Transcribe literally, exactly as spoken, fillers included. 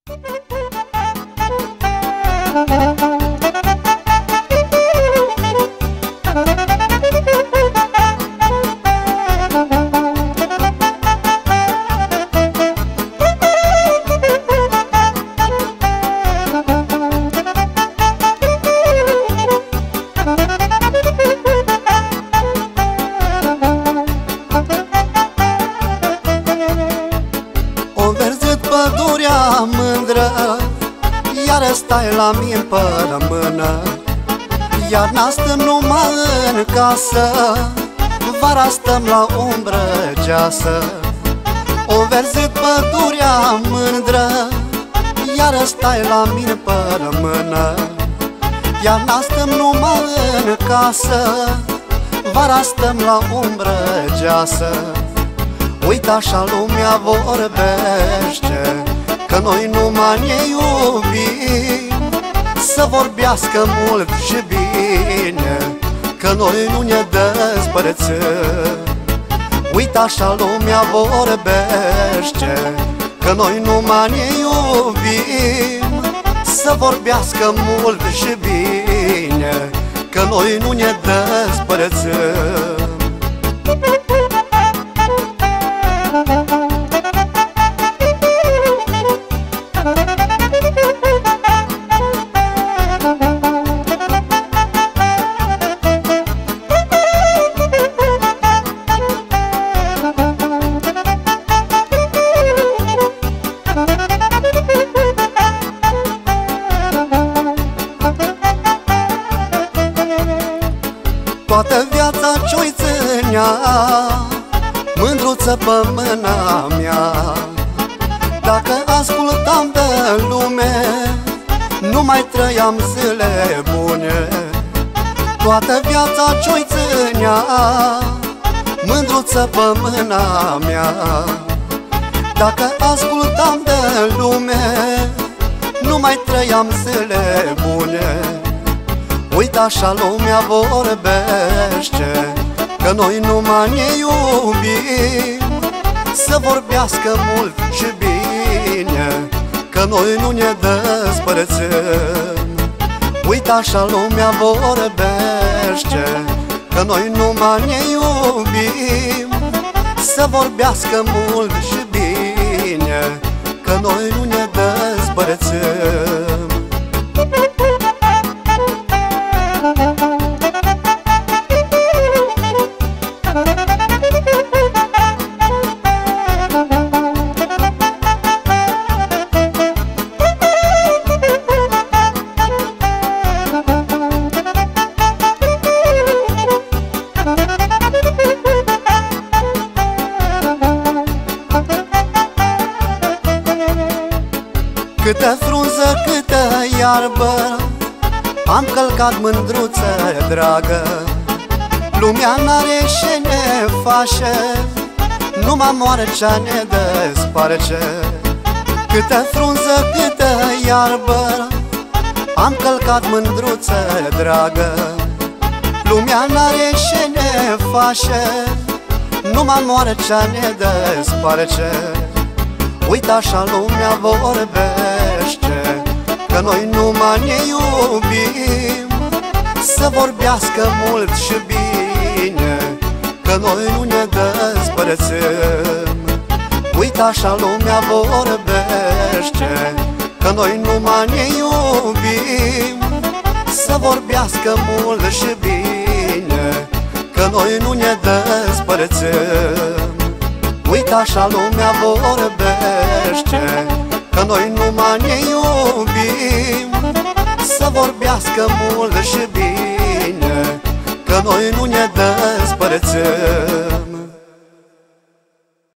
Pădurea mândră, iară stai la mine pe mână. Iarna stă numai în casă, vara stăm la umbră geasă. O verzit pădurea mândră, iară stai la mine pe mână. Iarna stăm numai în casă, vara stăm la umbră geasă. Uite așa lumea vorbește, că noi numai ne iubim. Să vorbească mult și bine, că noi nu ne despărțim. Uite așa lumea vorbește, că noi numai ne iubim. Să vorbească mult și bine, că noi nu ne despărțim. Toată viața ce-o-i ținea mândruță pe mâna mea. Dacă ascultam de lume, nu mai trăiam zile bune. Toată viața ce-o-i ținea mândruță pe mâna mea. Dacă ascultam de lume, nu mai trăiam zile bune. Uite așa lumea vorbește, că noi numai ne iubim. Să vorbească mult și bine, că noi nu ne despărțim. Uite așa lumea vorbește, că noi numai ne iubim. Să vorbească mult și bine, că noi nu ne despărțim. Câtă frunză, câtă iarbă, am călcat mândruță dragă. Lumea n-are ce ne face, numai moarcea ne desparce. Câtă frunză, câtă iarbă, am călcat mândruță dragă. Lumea n-are ce ne face, numai moarcea ne desparce. Uite așa lumea vorbește, că noi numai ne iubim. Să vorbească mult și bine, că noi nu ne despărțim. Uite așa lumea vorbește, că noi numai ne iubim. Să vorbească mult și bine, că noi nu ne despărțim. Uite așa lumea vorbește, că noi numai ne iubim. Să vorbească mult și bine, că noi nu ne despărțim.